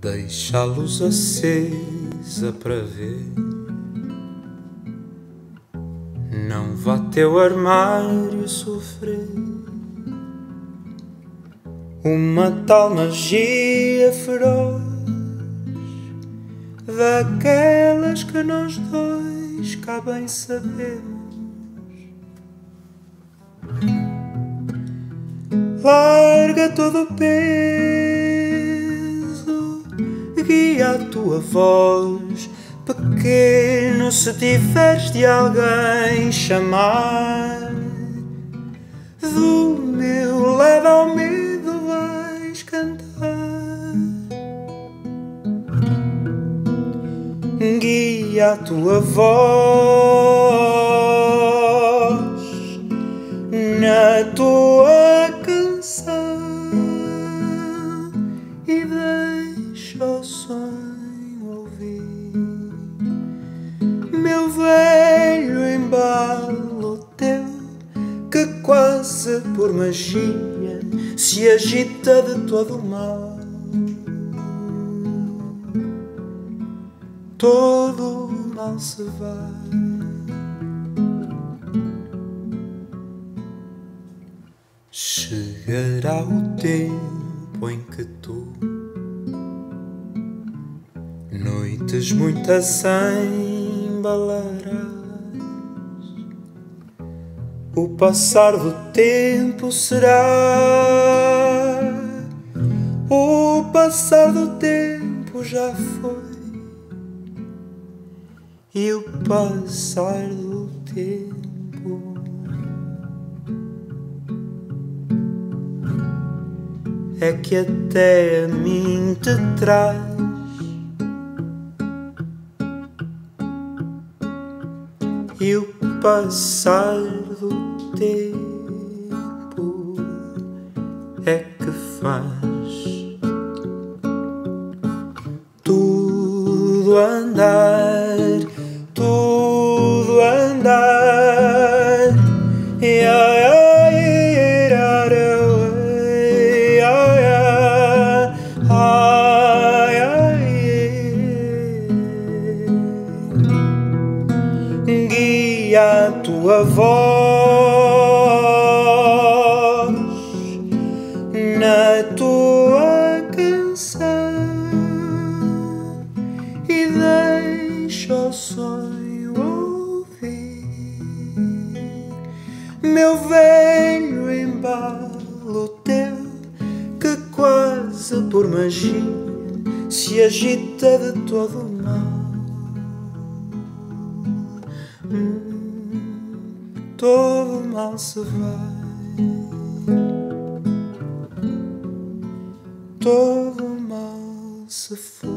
Deixa a luz acesa para ver. Não vá teu armário sofrer uma tal magia feroz, daquelas que nós dois cá bem sabemos. Larga todo o peso, guia a tua voz, pequeno, se tiveres de alguém chamar. Do meu lado ao medo vais cantar. Guia a tua voz na tua canção e deixa o sonho ouvir. Meu velho embalo teu, que quase por magia se agita de todo o mal. Todo o mal se vai. Chegará o tempo em que tu, noites muitas embalarás. O passar do tempo será, o passar do tempo já foi, e o passar do tempo é que até a mim te traz. E o passar do tempo é que faz tudo andar, tudo andar. Guia a tua voz na tua canção e deixa o sonho ouvir. Meu velho embalo teu, que quase por magia se agita de todo o mal. Todo mal se vai, todo mal se foi.